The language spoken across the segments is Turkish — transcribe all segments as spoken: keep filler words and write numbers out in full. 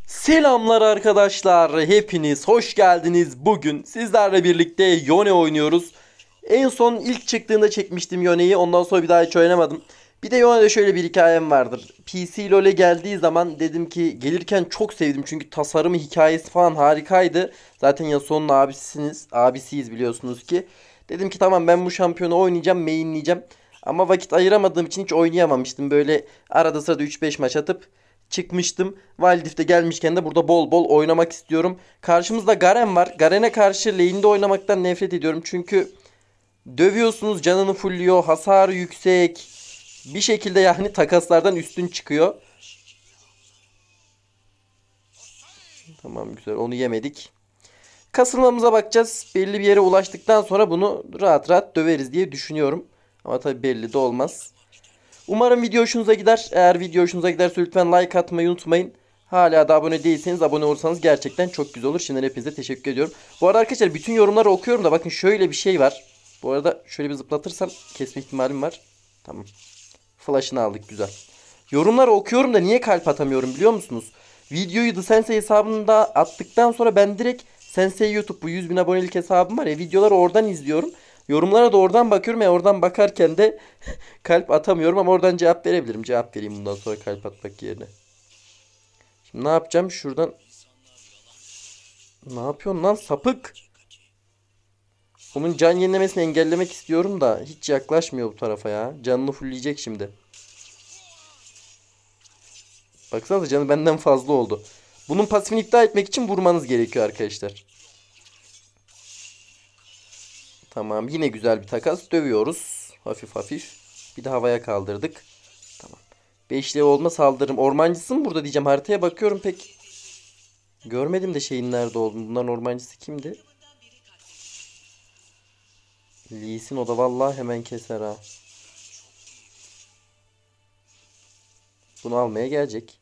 Selamlar arkadaşlar, hepiniz hoş geldiniz. Bugün sizlerle birlikte Yone oynuyoruz. En son ilk çıktığında çekmiştim Yone'yi, ondan sonra bir daha hiç oynamadım. Bir de Yone'de şöyle bir hikayem vardır. P C LoL'e geldiği zaman dedim ki gelirken çok sevdim çünkü tasarımı, hikayesi falan harikaydı. Zaten Yasuo'nun abisiniz, abisiyiz biliyorsunuz ki. Dedim ki tamam, ben bu şampiyonu oynayacağım, mainleyeceğim. Ama vakit ayıramadığım için hiç oynayamamıştım. Böyle arada sırada üç beş maç atıp çıkmıştım. Valdif'te gelmişken de burada bol bol oynamak istiyorum. Karşımızda Garen var. Garen'e karşı lane'de oynamaktan nefret ediyorum. Çünkü dövüyorsunuz, canını fulluyor, hasarı yüksek. Bir şekilde yani takaslardan üstün çıkıyor. Tamam, güzel, onu yemedik. Kasılmamıza bakacağız. Belli bir yere ulaştıktan sonra bunu rahat rahat döveriz diye düşünüyorum. Ama tabii belli de olmaz. Umarım video hoşunuza gider. Eğer video hoşunuza giderse lütfen like atmayı unutmayın. Hala da abone değilseniz abone olursanız gerçekten çok güzel olur. Şimdiden hepinize teşekkür ediyorum. Bu arada arkadaşlar bütün yorumları okuyorum da bakın şöyle bir şey var. Bu arada şöyle bir zıplatırsam kesme ihtimalim var. Tamam. Flash'ını aldık, güzel. Yorumları okuyorum da niye kalp atamıyorum biliyor musunuz? Videoyu The Sensei hesabında attıktan sonra ben direkt Sensei YouTube, bu yüz bin abonelik hesabım var ya, videoları oradan izliyorum. Yorumlara da oradan bakıyorum ya, oradan bakarken de kalp atamıyorum ama oradan cevap verebilirim. Cevap vereyim bundan sonra kalp atmak yerine. Şimdi ne yapacağım? Şuradan. Ne yapıyorsun lan sapık? Onun can yenilemesini engellemek istiyorum da hiç yaklaşmıyor bu tarafa ya. Canını fullleyecek şimdi. Baksanıza, canı benden fazla oldu. Bunun pasifini iptal etmek için vurmanız gerekiyor arkadaşlar. Tamam, yine güzel bir takas. Dövüyoruz. Hafif hafif. Bir de havaya kaldırdık. Tamam. Beşli olma saldırırım. Ormancısı mı burada diyeceğim. Haritaya bakıyorum, pek görmedim de şeyin nerede olduğunu. Bunların ormancısı kimdi? Lee Sin, o da vallahi hemen keser ha. Bunu almaya gelecek.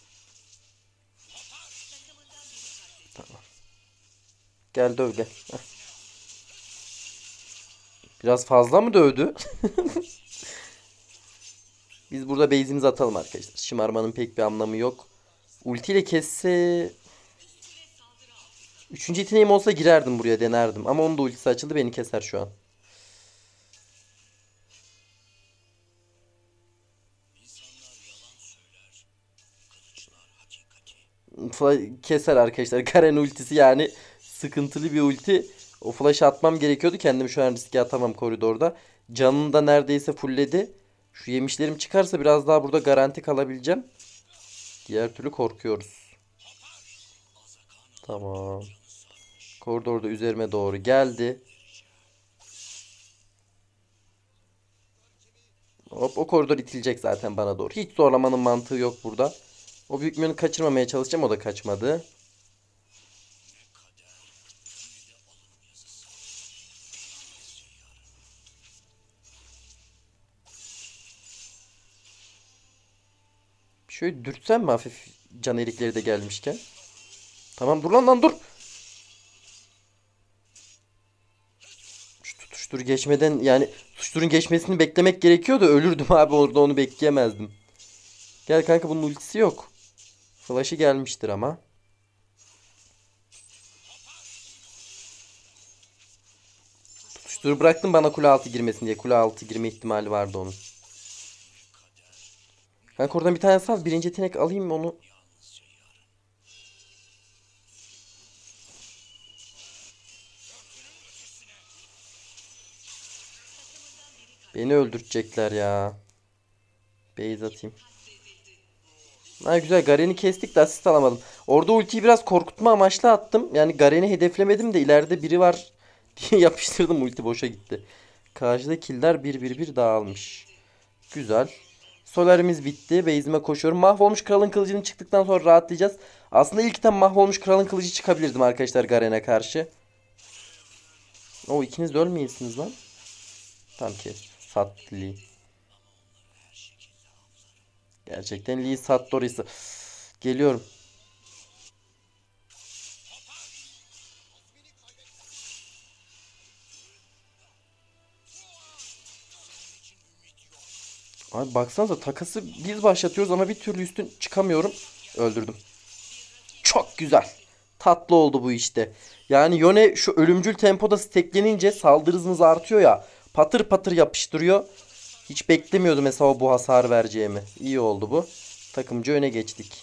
Tamam. Gel döv gel. Heh. Biraz fazla mı dövdü? Biz burada base'imizi atalım arkadaşlar. Şımarmanın pek bir anlamı yok. Ultiyle kesse... Üçüncü yeteneğim olsa girerdim buraya, denerdim. Ama onun da ultisi açıldı, beni keser şu an. Keser arkadaşlar. Garen ultisi yani sıkıntılı bir ulti. O flash'ı atmam gerekiyordu. Kendimi şu an riske atamam koridorda. Canını da neredeyse fullledi. Şu yemişlerim çıkarsa biraz daha burada garanti kalabileceğim. Diğer türlü korkuyoruz. Tamam. Koridorda üzerime doğru geldi. Hop, o koridor itilecek zaten bana doğru. Hiç zorlamanın mantığı yok burada. O büyük minyonu kaçırmamaya çalışacağım. O da kaçmadı. Şöyle dürtsem mi hafif, can erikleri de gelmişken. Tamam, dur lan lan dur. Şu tutuştur geçmeden, yani tutuşturun geçmesini beklemek gerekiyor da ölürdüm abi, orada onu bekleyemezdim. Gel kanka, bunun ultisi yok. Flash'ı gelmiştir ama. Tutuşturu bıraktım bana kule altı girmesin diye. Kule altı girme ihtimali vardı onun. Kanka oradan bir tane sal. Birinci yetenek alayım onu. Beni öldürecekler ya. Base atayım. Ha güzel, Garen'i kestik de asist alamadım. Orada ultiyi biraz korkutma amaçlı attım. Yani Garen'i hedeflemedim de ileride biri var diye yapıştırdım, ulti boşa gitti. Karşıda killer bir bir bir dağılmış. Güzel. Solarimiz bitti. Base'ime koşuyorum. Mahvolmuş kralın kılıcını çıktıktan sonra rahatlayacağız. Aslında ilkten mahvolmuş kralın kılıcı çıkabilirdim arkadaşlar Garen'e karşı. O ikiniz de ölmeyesiniz lan. Tam kes. Sat Lee. Gerçekten Lee sat Doris'i. Geliyorum. Abi baksanıza, takası biz başlatıyoruz ama bir türlü üstün çıkamıyorum. Öldürdüm. Çok güzel. Tatlı oldu bu işte. Yani Yone şu ölümcül tempoda steklenince saldırı hızımız artıyor ya. Patır patır yapıştırıyor. Hiç beklemiyordum mesela bu hasar vereceğimi. İyi oldu bu. Takımcı öne geçtik.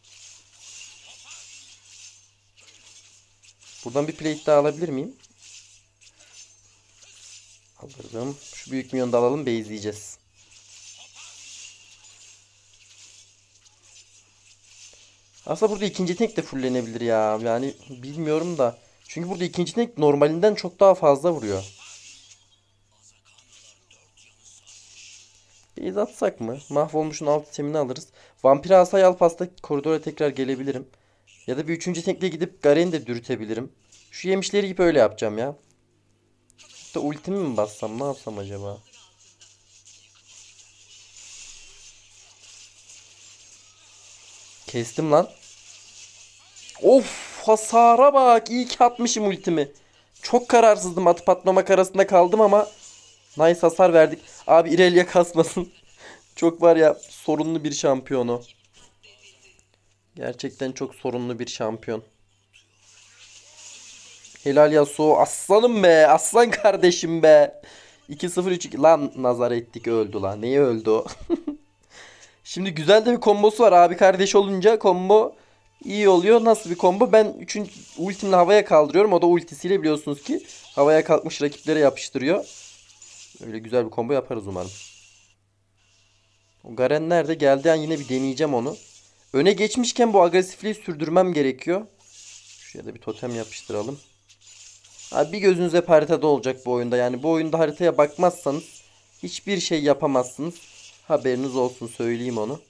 Buradan bir plate daha alabilir miyim? Alırım. Şu büyük minyonu da alalım. Base'leyeceğiz. Aslında burada ikinci tank de fulllenebilir ya. Yani bilmiyorum da. Çünkü burada ikinci tank normalinden çok daha fazla vuruyor. Base atsak mı? Mahvolmuşun alt itemini alırız. Vampir asayı alıp aslında koridora tekrar gelebilirim. Ya da bir üçüncü tankle gidip Garen'i de dürütebilirim. Şu yemişleri yiyip öyle yapacağım ya. Da ultimi mi bassam, ne yapsam acaba? Kestim lan. Of, hasara bak. İyi ki atmışım ultimi. Çok kararsızdım. Atıp atmamak arasında kaldım ama nice hasar verdik. Abi İrelia kasmasın. Çok var ya, sorunlu bir şampiyonu. Gerçekten çok sorunlu bir şampiyon. Helal Yasuo. Aslanım be. Aslan kardeşim be. iki sıfır üç iki. Lan nazar ettik, öldü lan. Neyi öldü o? Şimdi güzel de bir kombosu var. Abi kardeş olunca combo iyi oluyor. Nasıl bir combo? Ben üçüncü ultimle havaya kaldırıyorum. O da ultisiyle biliyorsunuz ki havaya kalkmış rakiplere yapıştırıyor. Öyle güzel bir combo yaparız umarım. O Garen nerede? Geldiği an yine bir deneyeceğim onu. Öne geçmişken bu agresifliği sürdürmem gerekiyor. Şuraya da bir totem yapıştıralım. Abi bir gözünüz hep haritada olacak bu oyunda. Yani bu oyunda haritaya bakmazsanız hiçbir şey yapamazsınız. Haberiniz olsun, söyleyeyim onu.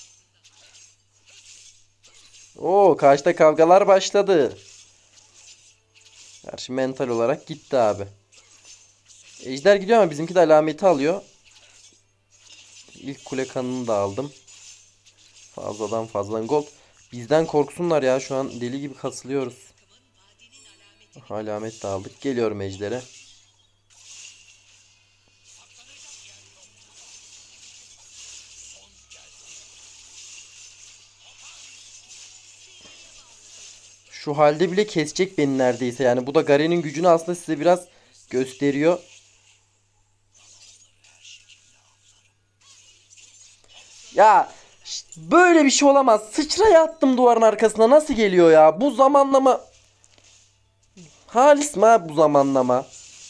Oo, karşıda kavgalar başladı. Karşı mental olarak gitti abi. Ejder gidiyor ama bizimki de alameti alıyor. İlk kule kanını da aldım. Fazladan fazladan gold. Bizden korksunlar ya, şu an deli gibi kasılıyoruz. Alamet de aldık. Geliyorum ejdere. Şu halde bile kesecek beni neredeyse. Yani bu da Garen'in gücünü aslında size biraz gösteriyor. Ya böyle bir şey olamaz. Sıçraya attım duvarın arkasına. Nasıl geliyor ya? Bu zamanlama. Halis mi abi bu zamanlama?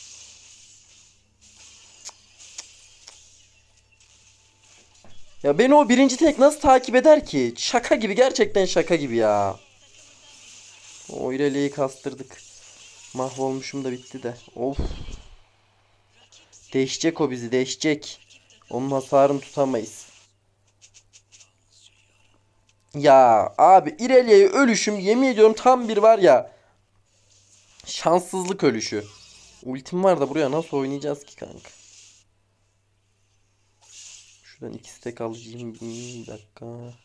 Ya beni o birinci tek nasıl takip eder ki? Şaka gibi, gerçekten şaka gibi ya. O ileriyi kastırdık. Mahvolmuşum da bitti de. Of. Değişecek o bizi, değişecek. Onun hasarını tutamayız. Ya abi İrelia'ya ölüşüm yemin ediyorum tam bir var ya. Şanssızlık ölüşü. Ultim var da buraya nasıl oynayacağız ki kanka? Şuradan iki stack alacağım. Bir dakika.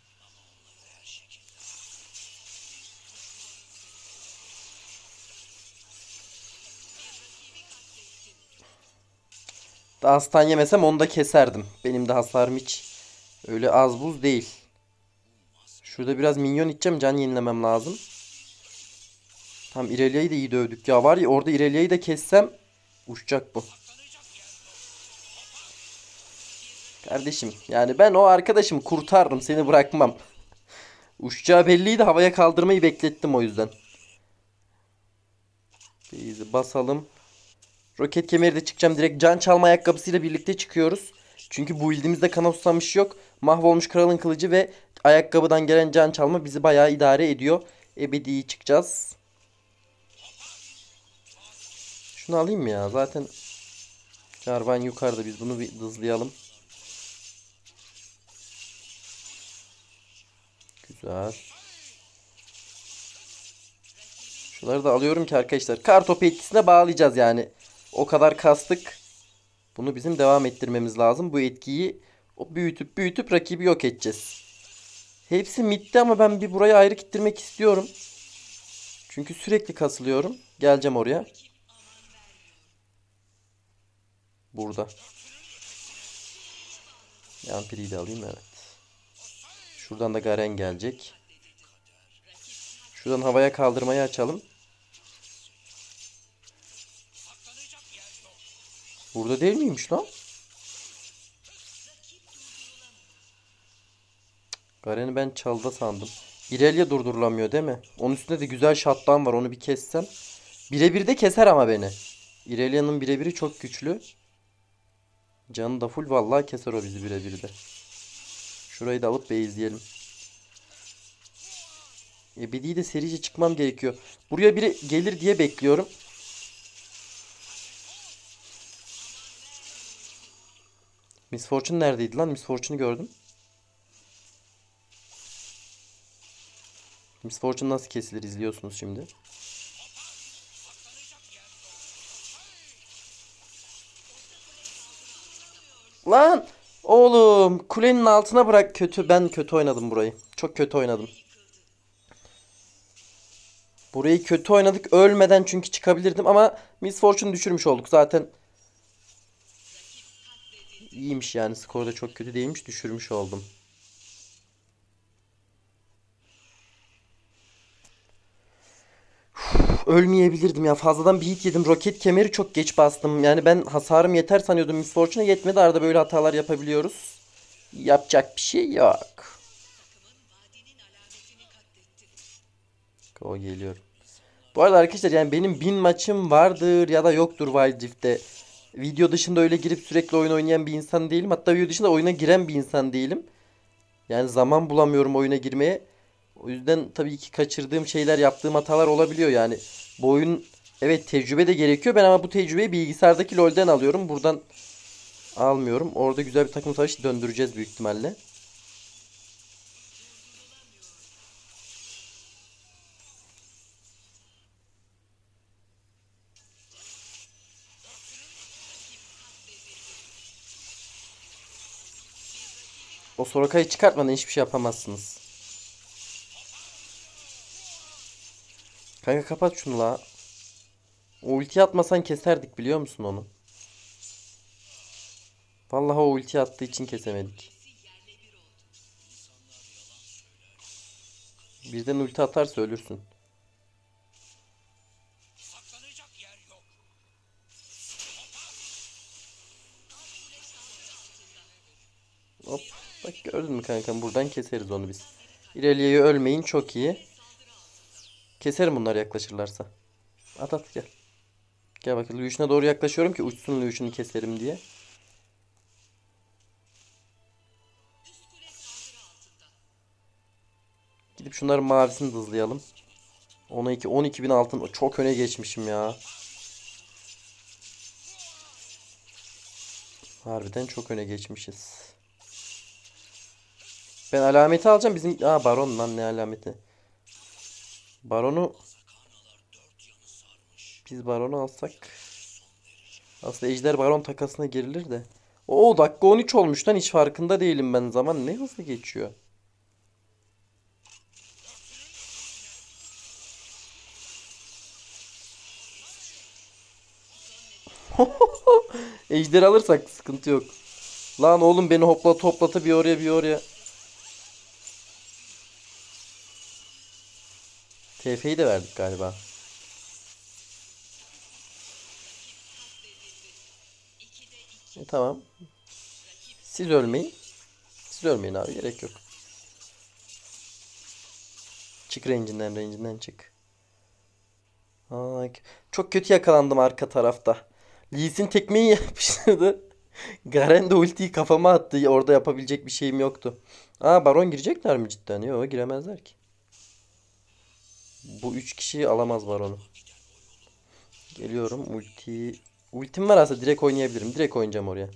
Daha aslan yemesem onu da keserdim. Benim de hasarım hiç öyle az buz değil. Şurada biraz minyon içeceğim. Can yenilemem lazım. Tam İrelia'yı da iyi dövdük. Ya var ya, orada İrelia'yı da kessem uçacak bu. Kardeşim yani ben o arkadaşımı kurtarırım. Seni bırakmam. Uçacağı belliydi. Havaya kaldırmayı beklettim o yüzden. Base'i basalım. Roket kemeri de çıkacağım. Direkt can çalma ayakkabısıyla birlikte çıkıyoruz. Çünkü bu build'imizde kana susamış yok. Mahvolmuş kralın kılıcı ve ayakkabıdan gelen can çalma bizi bayağı idare ediyor. Ebedi çıkacağız. Şunu alayım mı ya? Zaten Jarvan yukarıda. Biz bunu bir hızlayalım. Güzel. Şunları da alıyorum ki arkadaşlar. Kartopu etkisine bağlayacağız yani. O kadar kastık. Bunu bizim devam ettirmemiz lazım. Bu etkiyi o büyütüp büyütüp rakibi yok edeceğiz. Hepsi midde ama ben bir burayı ayrı kittirmek istiyorum. Çünkü sürekli kasılıyorum. Geleceğim oraya. Burada. Yampiri'yi de alayım, evet. Şuradan da Garen gelecek. Şuradan havaya kaldırmayı açalım. Burada değil miymiş lan? Garen'i ben çalda sandım. İrelia durdurulamıyor değil mi? Onun üstünde de güzel shutdown var. Onu bir kessem. Birebir de keser ama beni. İrelia'nın birebiri çok güçlü. Canı da full. Vallahi keser o bizi birebir de. Şurayı da alıp base'leyelim. Ebedi'yi de serice çıkmam gerekiyor. Buraya biri gelir diye bekliyorum. Miss Fortune neredeydi lan? Miss Fortune'u gördüm. Miss Fortune nasıl kesilir izliyorsunuz şimdi. Lan! Oğlum kulenin altına bırak, kötü. Ben kötü oynadım burayı. Çok kötü oynadım. Burayı kötü oynadık. Ölmeden çünkü çıkabilirdim ama Miss Fortune düşürmüş olduk. Zaten iyiymiş yani. Skor da çok kötü değilmiş. Düşürmüş oldum. Ölmeyebilirdim ya. Fazladan bir hit yedim. Roket kemeri çok geç bastım. Yani ben hasarım yeter sanıyordum. Miss Fortune'a yetmedi. Arada böyle hatalar yapabiliyoruz. Yapacak bir şey yok. O geliyor. Bu arada arkadaşlar yani benim bin maçım vardır ya da yoktur Wild Rift'te. Video dışında öyle girip sürekli oyun oynayan bir insan değilim. Hatta video dışında oyuna giren bir insan değilim. Yani zaman bulamıyorum oyuna girmeye. O yüzden tabii ki kaçırdığım şeyler, yaptığım hatalar olabiliyor yani. Bu oyun, evet, tecrübe de gerekiyor. Ben ama bu tecrübeyi bilgisayardaki LoL'den alıyorum. Buradan almıyorum. Orada güzel bir takım savaşı döndüreceğiz büyük ihtimalle. O Soraka'yı çıkartmadan hiçbir şey yapamazsınız. Kanka kapat şunu la. O ulti atmasan keserdik, biliyor musun onu? Vallahi o ulti attığı için kesemedik. Birden ulti atarsa ölürsün. Hop. Bak gördün mü kankam, buradan keseriz onu biz. İleriye ölmeyin, çok iyi. Keserim bunlar yaklaşırlarsa. At at gel. Gel bakayım, Lucian'a doğru yaklaşıyorum ki uçsun, Lucian'ı keserim diye. Gidip şunların mavisini de hızlayalım. on iki on iki bin altın, çok öne geçmişim ya. Harbiden çok öne geçmişiz. Ben alameti alacağım. Bizim aa baron lan, ne alameti? Baronu biz baronu alsak. Aslında ejder baron takasına girilir de. Oo, dakika on üç olmuş lan, hiç farkında değilim ben. Zaman ne hızlı geçiyor. Ejder alırsak sıkıntı yok. Lan oğlum, beni hopla toplatı bir oraya bir oraya. T F'yi de verdik galiba. E, tamam. Siz ölmeyin. Siz ölmeyin abi, gerek yok. Çık range'inden, range'inden çık. Ay, çok kötü yakalandım arka tarafta. Lee Sin tekmeyi yapıştırdı. Garen de ultiyi kafama attı. Orada yapabilecek bir şeyim yoktu. Aa, baron girecekler mi cidden? Yok, giremezler ki. Bu üç kişi alamaz baronu. Geliyorum, ulti. Ultim var aslında, direkt oynayabilirim. Direkt oynayacağım oraya.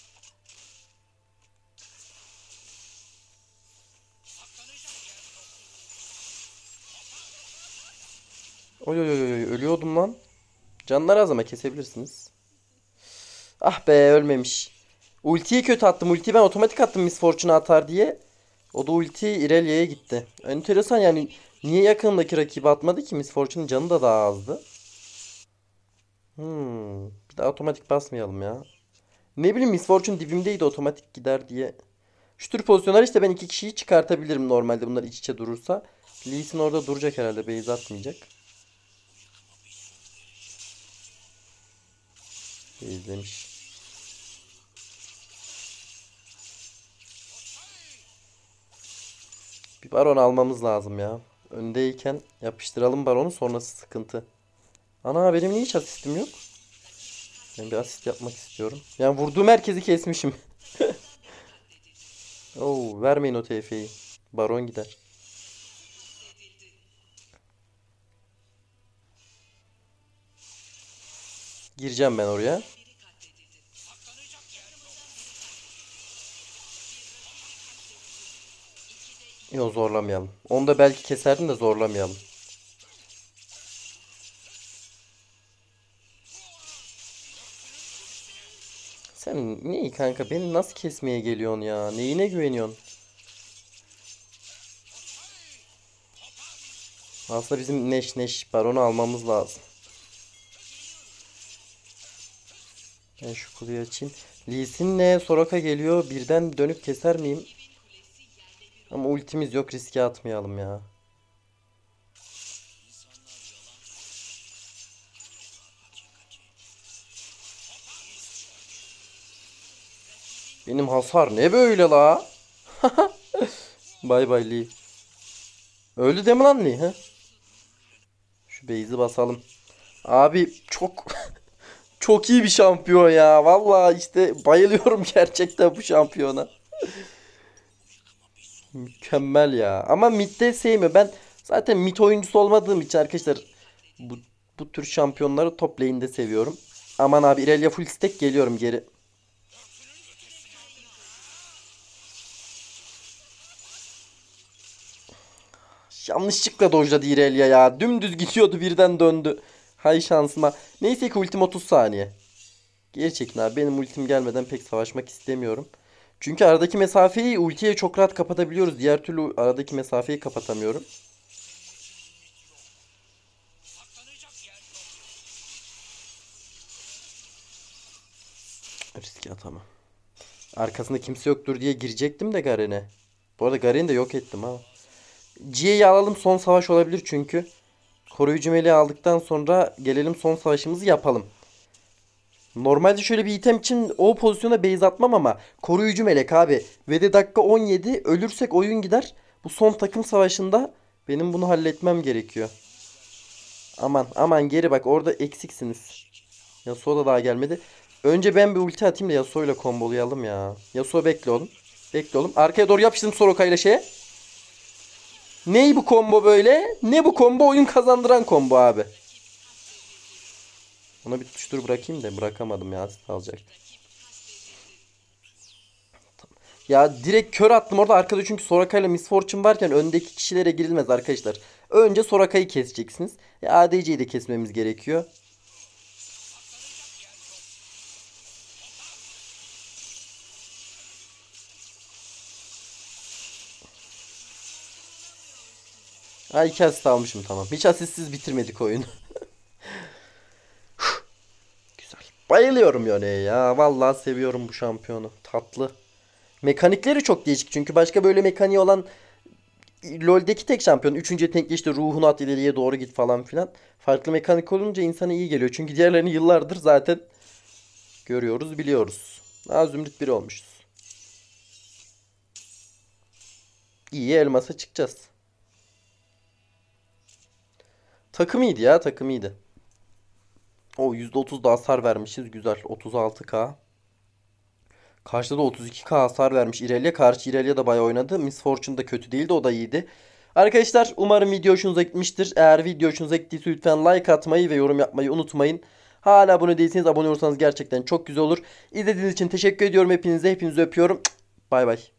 Oy oy oy oy, ölüyordum lan. Canlar az ama kesebilirsiniz. Ah be, ölmemiş. Ultiyi kötü attım. Ultiyi ben otomatik attım Miss Fortune atar diye. O da ulti İrelia'ya gitti. Enteresan yani. Niye yakınındaki rakibi atmadı ki? Miss Fortune'ın canı da daha azdı. Hmm. Bir daha otomatik basmayalım ya. Ne bileyim, Miss Fortune dibimdeydi, otomatik gider diye. Şu tür pozisyonlar işte, ben iki kişiyi çıkartabilirim normalde bunlar iç içe durursa. Lee Sin orada duracak herhalde. Base atmayacak. İzlemiş. Bir baron almamız lazım ya. Öndeyken yapıştıralım baronu, sonrası sıkıntı. Ana benim niye hiç asistim yok? Ben bir asist yapmak istiyorum. Yani vurduğum herkesi kesmişim. Oo, vermeyin o T F'yi. Baron gider. Gireceğim ben oraya. Yok, zorlamayalım. Onu da belki keserdim de zorlamayalım. Sen neyi kanka? Beni nasıl kesmeye geliyorsun ya? Neyine güveniyorsun? Aslında bizim Neş Neş baronu almamız lazım. Ben şu kuleyi açayım. Lee Sin'le Soraka geliyor. Birden dönüp keser miyim? Ama ultimiz yok. Riske atmayalım ya. Benim hasar ne böyle la? Bay bay Lee. Öldü değil mi lan Lee? He? Şu base'i basalım. Abi çok çok iyi bir şampiyon ya. Vallahi işte bayılıyorum gerçekten bu şampiyona. Mükemmel ya. Ama midde sevmiyor. Ben zaten mid oyuncusu olmadığım için arkadaşlar bu, bu tür şampiyonları top lane'de seviyorum. Aman abi, Irelia full stack, geliyorum geri. Yanlışlıkla dojladı Irelia ya. Dümdüz gidiyordu, birden döndü. Hay şansıma. Neyse ki ultim otuz saniye. Geri çekin abi. Benim ultim gelmeden pek savaşmak istemiyorum. Çünkü aradaki mesafeyi ultiye çok rahat kapatabiliyoruz. Diğer türlü aradaki mesafeyi kapatamıyorum. Riske atamam. Arkasında kimse yoktur diye girecektim de Garen'e. Bu arada Garen'i de yok ettim ha. Cihe'yi alalım, son savaş olabilir çünkü. Koruyucu meleği aldıktan sonra gelelim son savaşımızı yapalım. Normalde şöyle bir item için o pozisyona base atmam ama koruyucu melek abi. Ve de dakika on yedi, ölürsek oyun gider. Bu son takım savaşında benim bunu halletmem gerekiyor. Aman aman, geri bak, orada eksiksiniz. Yasuo da daha gelmedi. Önce ben bir ulti atayım da Yasuo ile kombolayalım ya. Yasuo bekle oğlum. Bekle oğlum. Arkaya doğru yapıştım Soroka ile şeye. Ney bu combo böyle? Ne bu combo? Oyun kazandıran combo abi. Ona bir tutuştur bırakayım da bırakamadım ya. Alacak. Ya direkt kör attım orada arkada, çünkü Soraka ile Miss Fortune varken öndeki kişilere girilmez arkadaşlar. Önce Soraka'yı keseceksiniz. E, A D C'yi de kesmemiz gerekiyor. Ha, iki asist almışım, tamam. Hiç asistsiz bitirmedik oyunu. Güzel. Bayılıyorum Yone'ye ya. Vallahi seviyorum bu şampiyonu. Tatlı. Mekanikleri çok değişik. Çünkü başka böyle mekaniği olan LoL'deki tek şampiyon. Üçüncü yetenekli işte ruhunu at, ileriye doğru git falan filan. Farklı mekanik olunca insana iyi geliyor. Çünkü diğerlerini yıllardır zaten görüyoruz, biliyoruz. Daha Zümrüt biri olmuşuz. İyi, elmasa çıkacağız. Takım iyiydi ya, takım iyiydi. O yüzde otuz da hasar vermişiz. Güzel. otuz altı K. Karşıda da otuz iki K hasar vermiş Irelia. Karşı Irelia da bayağı oynadı. Miss Fortune da kötü değildi. O da iyiydi. Arkadaşlar umarım video hoşunuza gitmiştir. Eğer video hoşunuza gittiyse lütfen like atmayı ve yorum yapmayı unutmayın. Hala abone değilseniz abone olursanız gerçekten çok güzel olur. İzlediğiniz için teşekkür ediyorum hepinize. Hepinizi öpüyorum. Bay bay.